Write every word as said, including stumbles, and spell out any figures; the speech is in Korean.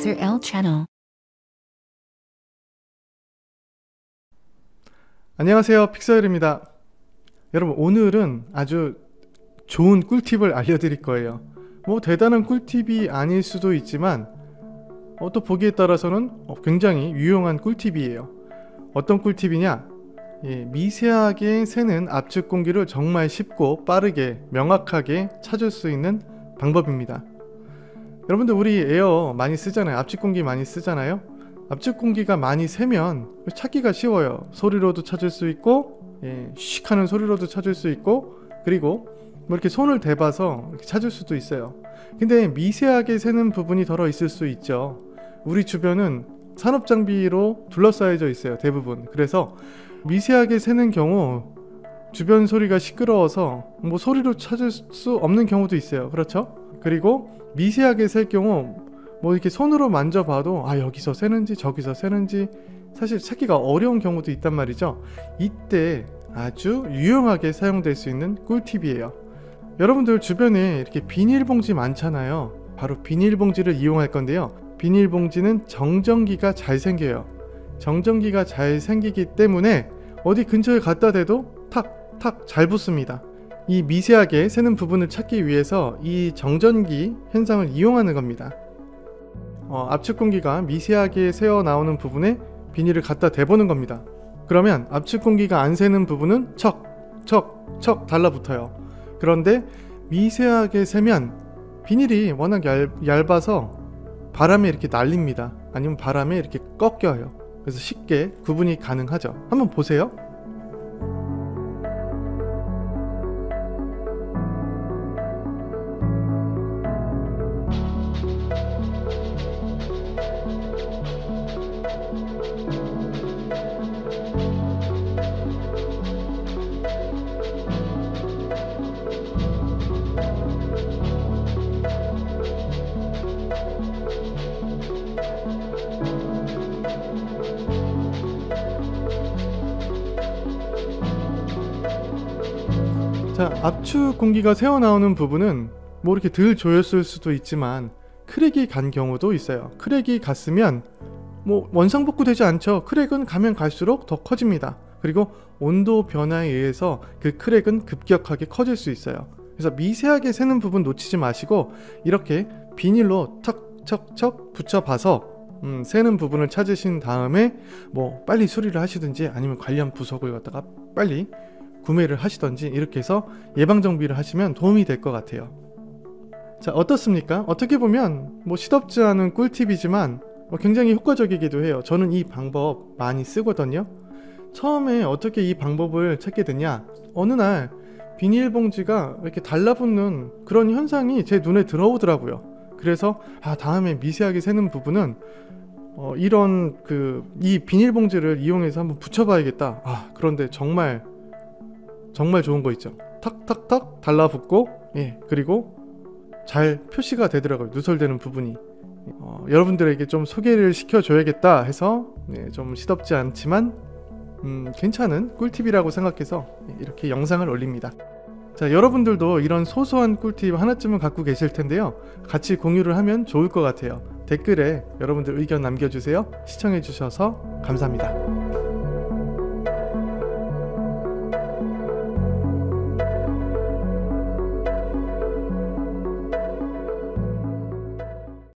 Pixar L Channel. 안녕하세요, 픽서일입니다. 여러분, 오늘은 아주 좋은 꿀팁을 알려드릴 거예요. 뭐 대단한 꿀팁이 아닐 수도 있지만 어, 또 보기에 따라서는 어, 굉장히 유용한 꿀팁이에요. 어떤 꿀팁이냐? 예, 미세하게 새는 압축 공기를 정말 쉽고 빠르게 명확하게 찾을 수 있는 방법입니다. 여러분들, 우리 에어 많이 쓰잖아요. 압축 공기 많이 쓰잖아요. 압축 공기가 많이 새면 찾기가 쉬워요. 소리로도 찾을 수 있고, 예, 슉 하는 소리로도 찾을 수 있고, 그리고 뭐 이렇게 손을 대봐서 이렇게 찾을 수도 있어요. 근데 미세하게 새는 부분이 덜어 있을 수 있죠. 우리 주변은 산업 장비로 둘러싸여져 있어요, 대부분. 그래서 미세하게 새는 경우 주변 소리가 시끄러워서 뭐 소리로 찾을 수 없는 경우도 있어요. 그렇죠? 그리고 미세하게 셀 경우 뭐 이렇게 손으로 만져봐도 아, 여기서 새는지 저기서 새는지 사실 찾기가 어려운 경우도 있단 말이죠. 이때 아주 유용하게 사용될 수 있는 꿀팁이에요. 여러분들 주변에 이렇게 비닐봉지 많잖아요. 바로 비닐봉지를 이용할 건데요. 비닐봉지는 정전기가 잘 생겨요. 정전기가 잘 생기기 때문에 어디 근처에 갖다 대도 탁탁 잘 붙습니다. 이 미세하게 새는 부분을 찾기 위해서 이 정전기 현상을 이용하는 겁니다. 어, 압축 공기가 미세하게 새어 나오는 부분에 비닐을 갖다 대보는 겁니다. 그러면 압축 공기가 안 새는 부분은 척, 척, 척 달라붙어요. 그런데 미세하게 새면 비닐이 워낙 얇, 얇아서 바람에 이렇게 날립니다. 아니면 바람에 이렇게 꺾여요. 그래서 쉽게 구분이 가능하죠. 한번 보세요. 자, 압축 공기가 새어나오는 부분은 뭐 이렇게 덜 조였을 수도 있지만 크랙이 간 경우도 있어요. 크랙이 갔으면 뭐 원상복구 되지 않죠. 크랙은 가면 갈수록 더 커집니다. 그리고 온도 변화에 의해서 그 크랙은 급격하게 커질 수 있어요. 그래서 미세하게 새는 부분 놓치지 마시고 이렇게 비닐로 척척척 붙여봐서 음, 새는 부분을 찾으신 다음에 뭐 빨리 수리를 하시든지 아니면 관련 부속을 갖다가 빨리 구매를 하시던지 이렇게 해서 예방정비를 하시면 도움이 될 것 같아요. 자, 어떻습니까? 어떻게 보면 뭐 시덥지 않은 꿀팁이지만 굉장히 효과적이기도 해요. 저는 이 방법 많이 쓰거든요. 처음에 어떻게 이 방법을 찾게 됐냐, 어느 날 비닐봉지가 이렇게 달라붙는 그런 현상이 제 눈에 들어오더라고요. 그래서 아, 다음에 미세하게 새는 부분은 어, 이런 그 이 비닐봉지를 이용해서 한번 붙여봐야겠다. 아, 그런데 정말 정말 좋은 거 있죠. 탁탁탁 달라붙고, 예, 그리고 잘 표시가 되더라고요. 누설되는 부분이. 어, 여러분들에게 좀 소개를 시켜줘야겠다 해서 예, 좀 시덥지 않지만 음, 괜찮은 꿀팁이라고 생각해서 이렇게 영상을 올립니다. 자, 여러분들도 이런 소소한 꿀팁 하나쯤은 갖고 계실 텐데요. 같이 공유를 하면 좋을 것 같아요. 댓글에 여러분들 의견 남겨주세요. 시청해주셔서 감사합니다.